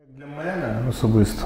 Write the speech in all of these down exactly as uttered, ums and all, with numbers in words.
Для мене особисто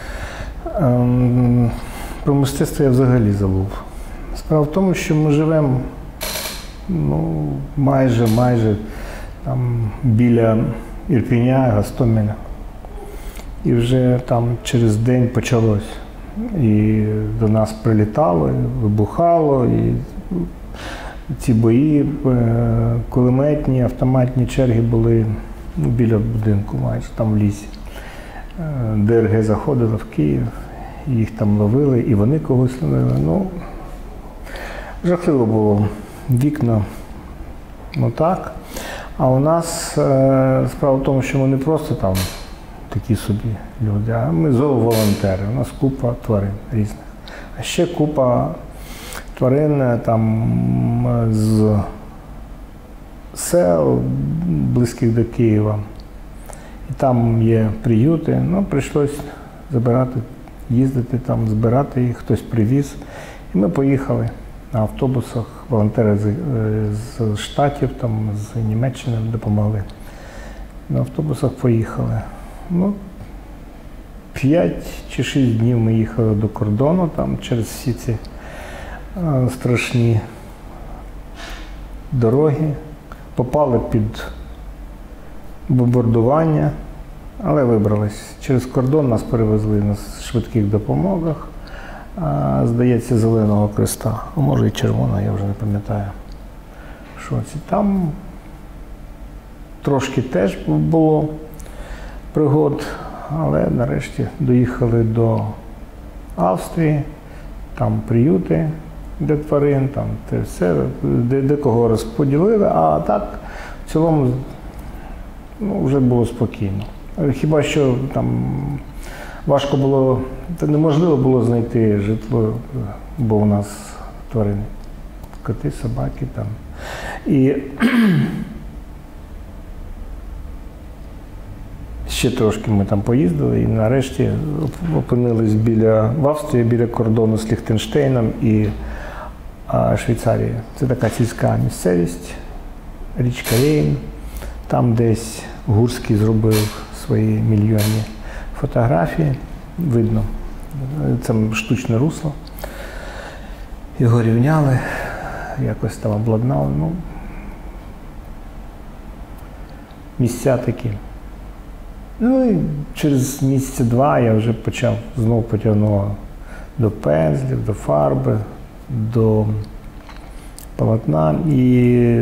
ем, про мистецтво я взагалі забув. Справа в тому, що ми живемо ну, майже, майже там, біля Ірпеня, Гостомеля. І вже там через день почалось. І до нас прилітало, і вибухало, і ці бої, кулеметні, автоматні черги були ну, біля будинку майже, там в лісі. ДРГ заходило в Київ, їх там ловили, і вони когось ловили. Ну, жахливо було. Вікна, ну так. А у нас е, справа в тому, що ми не просто там такі собі люди, а ми зооволонтери. У нас купа тварин різних. А ще купа тварин там з сел, близьких до Києва. І там є приюти, ну, прийшлось забирати, їздити там, збирати їх, хтось привіз. І ми поїхали на автобусах, волонтери з, з Штатів, там, з Німеччини допомогли. На автобусах поїхали. Ну, п'ять чи шість днів ми їхали до кордону, там, через всі ці а, страшні дороги. Попали під бомбардування, але вибрались. Через кордон нас перевезли на швидких допомогах, а, здається, Зеленого Хреста, а може і Червоного, я вже не пам'ятаю. Що це там трошки теж було пригод, але нарешті доїхали до Австрії, там приюти для тварин, там те все, де, де кого розподілили, а так в цілому ну, вже було спокійно. Хіба що там важко було, та неможливо було знайти житло, бо у нас тварини, коти, собаки там. І ще трошки ми там поїздили і нарешті опинились біля, в Австрії, біля кордону з Ліхтенштейном і а, Швейцарією. Це така сільська місцевість, річка Рейн. Там десь Гурський зробив свої мільйонні фотографії, видно, це штучне русло. Його рівняли, якось там обладнали. Ну, місця такі. Ну і через місяця-два я вже почав, знову потягнув до пензлів, до фарби, до полотна. І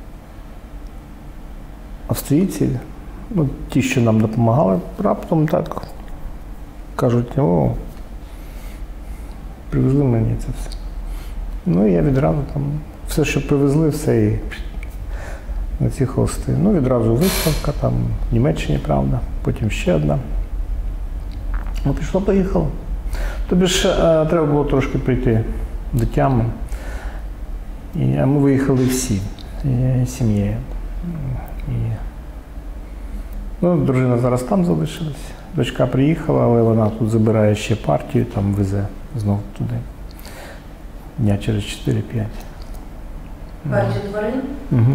австрійці, ну, ті, що нам допомагали, раптом так кажуть, о, привезли мені це все. Ну і я відразу там, все, що привезли, все і на ці холсти. Ну, відразу виставка, там, в Німеччині, правда, потім ще одна. Ну, пішло-поїхало. Тобі ж е, треба було трошки прийти до тями. І, а ми виїхали всі, і, сім'єю. І, ну, дружина зараз там залишилась. Дочка приїхала, але вона тут забирає ще партію, там везе знову туди. Дня через чотири-п'ять. Партію тварин? Угу.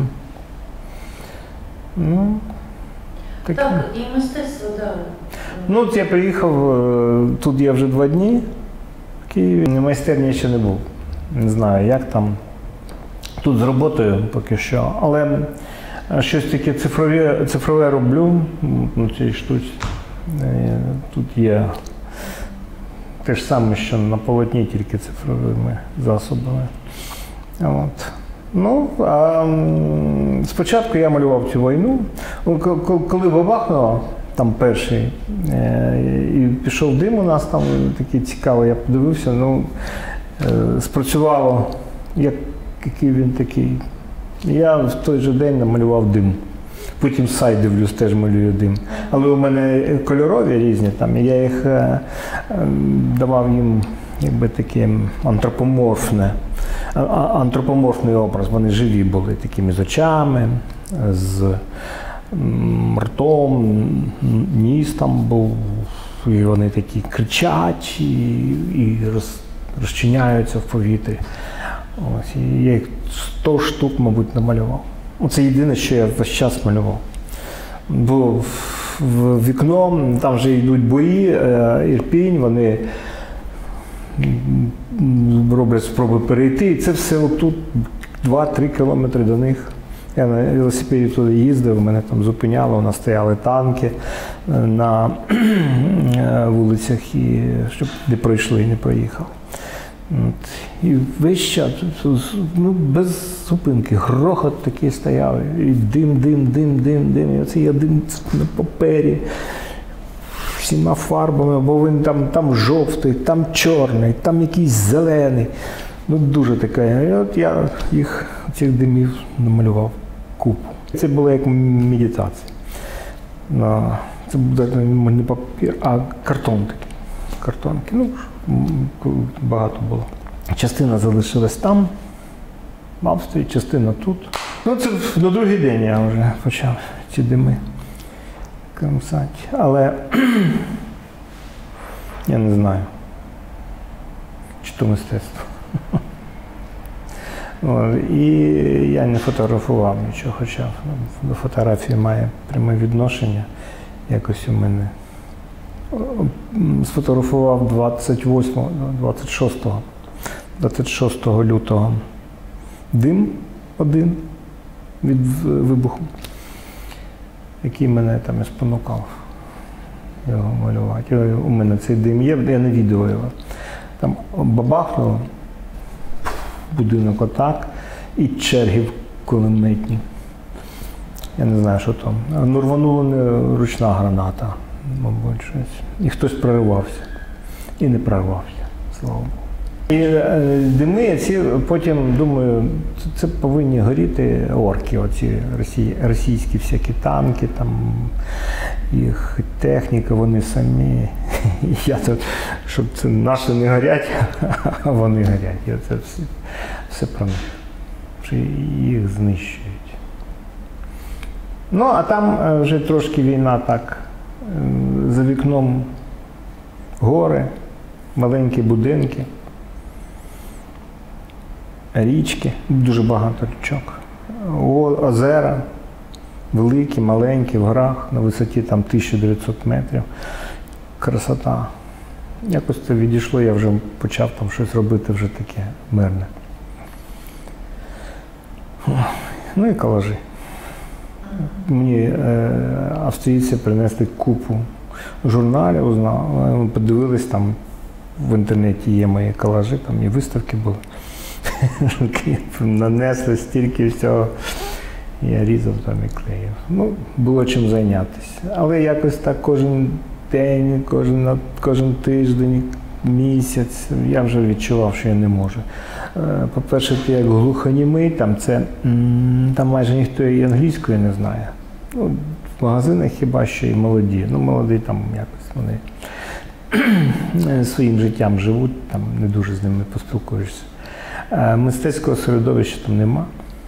Ну, такі. Так, і мистецтво, так. Ну, от я приїхав, тут я вже два дні в Києві, майстерні ще не був. Не знаю, як там. Тут з роботою поки що, але щось таке цифрове, цифрове роблю на цій штуці. Тут є те ж саме, що на полотні, тільки цифровими засобами. От. Ну, а спочатку я малював цю війну. Коли бабахнуло, там перший, і пішов дим у нас, там такий цікавий, я подивився, ну, спрацювало, як, який він такий. Я в той же день намалював дим. Потім сайт дивлюсь, теж малюю дим. Але у мене кольорові різні, там, і я їх е, е, давав їм якби таким антропоморфне, а, антропоморфний образ. Вони живі були, такими з очами, з м, ртом, ніс там був, і вони такі кричать і, і роз, розчиняються в повітрі. Ось, і я їх сто штук, мабуть, намалював. Це єдине, що я весь час малював. Бо в вікно, там вже йдуть бої, Ірпінь, вони роблять спроби перейти. І це все отут два-три кілометри до них. Я на велосипеді туди їздив, мене там зупиняло, у нас стояли танки на вулицях, і щоб не пройшли, не проїхали. От. І весь час, ну, без зупинки, грохот такий стояв, і дим, дим, дим, дим, дим, і оце я дим на папері, всіма фарбами, бо він там, там жовтий, там чорний, там якийсь зелений. Ну, дуже таке. І от я їх, цих димів намалював купу. Це було як медитація. Це був не папір, а картон такий. Картонки. Ну, багато було. Частина залишилась там, в Австрії, частина тут. Ну, це на другий день я вже почав ці дими кромсати. Але я не знаю, чи то мистецтво. І я не фотографував нічого, хоча до фотографії має пряме відношення. Якось у мене сфотографував двадцять восьмого, двадцять шостого, двадцять шостого лютого дим один від вибуху, який мене там і спонукав його малювати. У мене цей дим є, я на відео його. Там бабахнуло, будинок отак, і черги кулеметні. Я не знаю, що там. Ну, рванула не ручна граната, мабуть, щось. І хтось проривався. І не проривався, слава Богу. І е, дими, ці, потім, думаю, це, це повинні горіти орки, оці росій, російські всякі танки, там, їх техніка, вони самі. І я тут, щоб це наші не горять, а вони горять. І це все, все про них. Що їх знищують. Ну, а там вже трошки війна так, за вікном гори, маленькі будинки, річки, дуже багато річок, озера, великі, маленькі, в горах, на висоті там тисяча дев'ятсот метрів. Красота. Якось це відійшло, я вже почав там щось робити вже таке мирне. Ну і колажі. Мені е, австрійці принесли купу журналів, узнав, подивились, там в інтернеті є мої колажі, там і виставки були. Нанесли стільки всього, я різав там і клеїв. Ну, було чим зайнятися. Але якось так кожен день, кожен, кожен тиждень, місяць, я вже відчував, що я не можу. По-перше, ти як глухонімий, там, це, там майже ніхто і англійської не знає. Ну, в магазинах хіба що і молоді. Ну, молоді там якось вони своїм життям живуть, там не дуже з ними поспілкуєшся. Мистецького середовища там нема.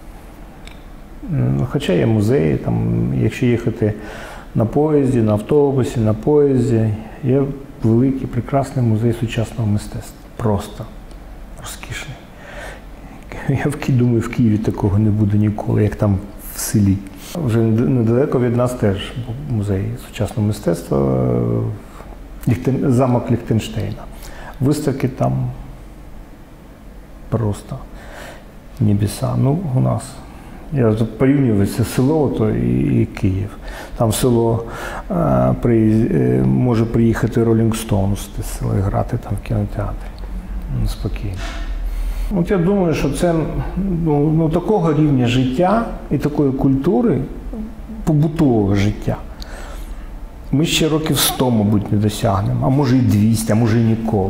Хоча є музеї, там, якщо їхати на поїзді, на автобусі, на поїзді, є великий, прекрасний музей сучасного мистецтва. Просто розкішний. Я думаю, в Києві такого не буде ніколи, як там в селі. Вже недалеко від нас теж був музей сучасного мистецтва, замок Ліхтенштейна. Виставки там просто небеса. Ну, у нас. Я порівнюю це село то і, і Київ. Там в село а, при, може приїхати Ролінг Стоунс з села грати там в кінотеатрі. Ну, спокійно. От я думаю, що це ну, ну, такого рівня життя і такої культури, побутового життя, ми ще років сто, мабуть, не досягнемо, а може і двісті, а може і ніколи.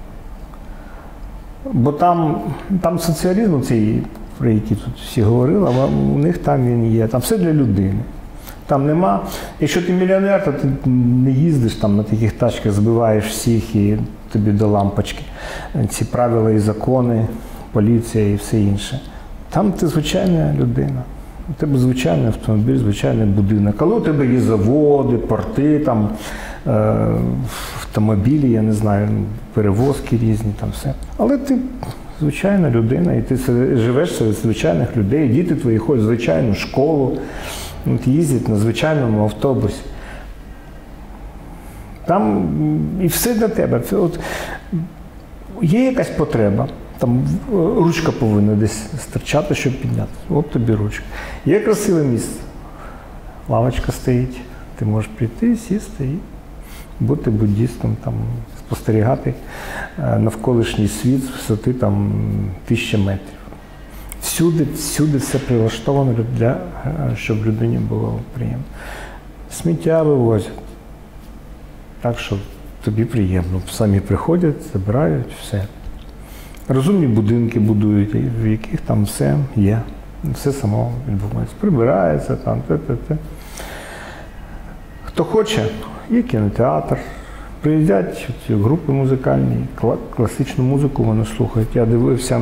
Бо там, там соціалізм цей, про який тут всі говорили, а у них там він є, там все для людини. Там нема, якщо ти мільйонер, то ти не їздиш там на таких тачках, збиваєш всіх і тобі до лампочки. Ці правила і закони, поліція і все інше. Там ти звичайна людина. У тебе звичайний автомобіль, звичайний будинок. Але у тебе є заводи, порти, там, е, автомобілі, я не знаю, перевозки різні, там все. Але ти звичайна людина, і ти живеш серед звичайних людей, діти твої ходять в звичайну школу, їздять на звичайному автобусі. Там і все для тебе. От, є якась потреба, там ручка повинна десь стирчати, щоб підняти. От тобі ручка. Є красиве місце. Лавочка стоїть, ти можеш прийти, сісти і бути буддістом, там, спостерігати навколишній світ з висоти там, тисячі метрів. Всюди, всюди все прилаштовано, для, щоб людині було приємно. Сміття вивозять. Так що тобі приємно. Самі приходять, забирають, все. Розумні будинки будують, в яких там все є. Все само відбувається. Прибирається, там, те-те-те. Хто хоче, є кінотеатр. Приїздять ці групи музикальні, класичну музику вони слухають. Я дивився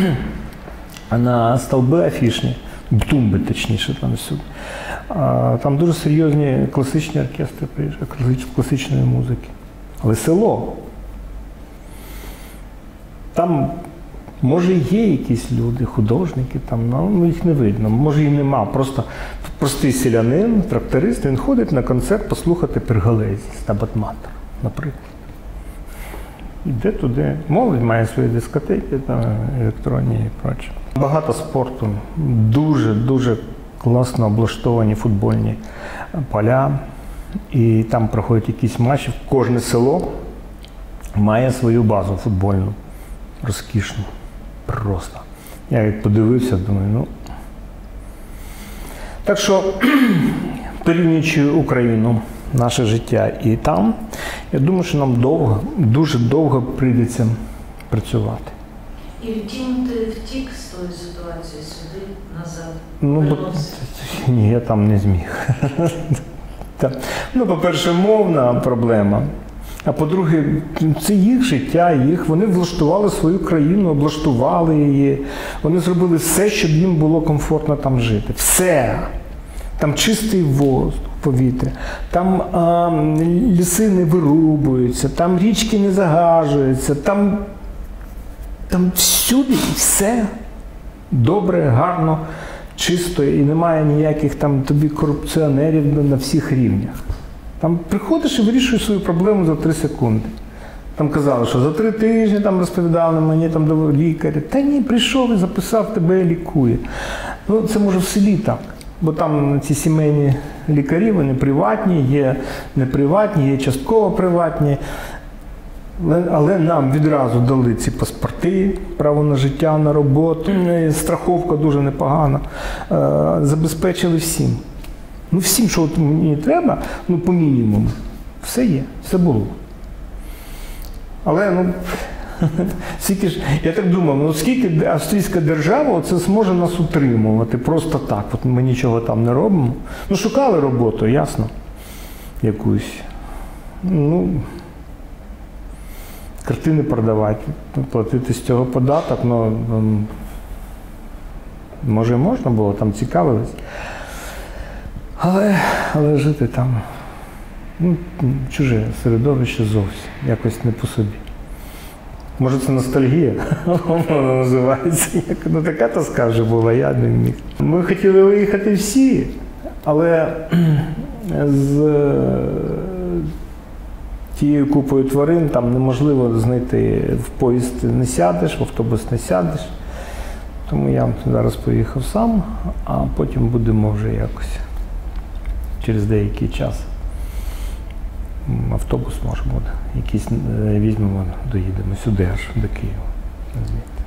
на стовби афішні, тумби точніше там всюди. Там дуже серйозні класичні оркестри приїжджають, класичної музики. Але село. Там, може, є якісь люди, художники, там, ну їх не видно, може і нема. Просто простий селянин, тракторист, він ходить на концерт послухати Перголезі, Стабат Матер, наприклад. Іде туди, молодь має свої дискотеки, там, електронні і проче. Багато спорту, дуже-дуже класно облаштовані футбольні поля, і там проходять якісь матчі. Кожне село має свою базу футбольну, розкішну, просто. Я як подивився, думаю, ну... Так що, порівнюючи Україну, наше життя і там, я думаю, що нам довго, дуже довго прийдеться працювати. І втім, ти втік з тої ситуації сюди, назад? Ну, бо, ні, я там не зміг. Ну, по-перше, мовна проблема. А по-друге, це їх життя, їх. Вони влаштували свою країну, облаштували її. Вони зробили все, щоб їм було комфортно там жити. Все. Там чистий воздух, повітря, там а, ліси не вирубуються, там річки не загажуються, там, там всюди все добре, гарно, чисто і немає ніяких там тобі корупціонерів на всіх рівнях. Там приходиш і вирішуєш свою проблему за три секунди. Там казали, що за три тижні там розповідали мені там до лікаря. Та ні, прийшов і записав, тебе лікує. Ну, це може в селі так. Бо там ці сімейні лікарі, вони приватні, є неприватні, є частково приватні. Але нам відразу дали ці паспорти, право на життя, на роботу, страховка дуже непогана. Забезпечили всім. Ну всім, що от мені треба, ну по мінімуму, все є, все було. Але, ну, скільки ж, я так думав, ну скільки австрійська держава оце зможе нас утримувати просто так, от ми нічого там не робимо. Ну шукали роботу, ясно, якусь. Ну, картини продавати, платити з цього податок, ну, може і можна було, там цікавились. Але, але жити там, ну, чуже середовище зовсім, якось не по собі. Може це ностальгія, воно називається. Ну така тоска вже була, я не міг. Ми хотіли виїхати всі, але з тією купою тварин там неможливо знайти, в поїзд не сядеш, в автобус не сядеш. Тому я зараз поїхав сам, а потім будемо вже якось через деякий час. Автобус може буде, якийсь візьмемо, доїдемо сюди аж до Києва.